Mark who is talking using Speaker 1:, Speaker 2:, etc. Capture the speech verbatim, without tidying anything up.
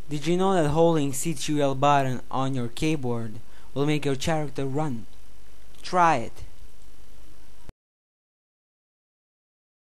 Speaker 1: Did you know that holding C T R L button on your keyboard will make your character run? Try it.